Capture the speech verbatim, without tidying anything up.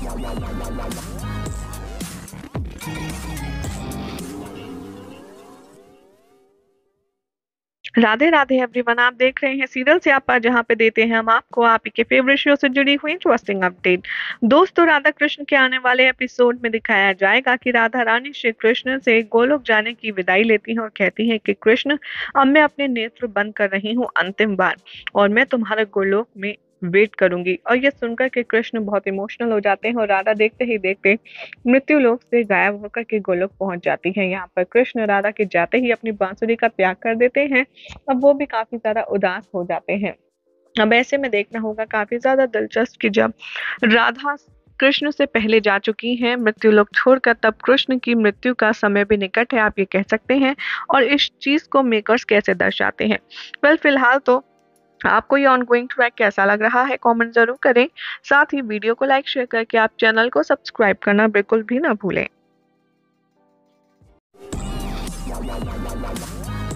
Radhe Radhe everyone, आप देख रहे हैं सीरियल स्यापा, जहां पे देते हैं हम आपको आप ही के फेवरेट शो से जुड़ी हुई इंटरेस्टिंग अपडेट। दोस्तों, राधा कृष्ण के आने वाले एपिसोड में दिखाया जाएगा कि राधा रानी श्री कृष्ण से गोलोक जाने की विदाई लेती हैं और कहती हैं कि कृष्ण, अब मैं अपने नेत्र बंद कर रही हूँ अंतिम बार, और मैं तुम्हारे गोलोक में वेट करूंगी। और ये सुनकर के कृष्ण बहुत इमोशनल हो जाते हैं और राधा देखते ही देखते मृत्यु लोक से गायब होकर के गोलोक पहुंच जाती है। यहाँ पर कृष्ण राधा के जाते ही अपनी बांसुरी का त्याग कर देते हैं। अब वो भी काफी ज्यादा उदास हो जाते हैं। अब ऐसे में देखना होगा काफी ज्यादा दिलचस्प कि जब राधा कृष्ण से पहले जा चुकी हैं मृत्युलोक छोड़कर, तब कृष्ण की मृत्यु का समय भी निकट है, आप ये कह सकते हैं। और इस चीज को मेकर्स कैसे दर्शाते हैं, वेल फिलहाल तो आपको ये ऑनगोइंग ट्रैक कैसा लग रहा है, कमेंट जरूर करें। साथ ही वीडियो को लाइक शेयर करके आप चैनल को सब्सक्राइब करना बिल्कुल भी ना भूलें।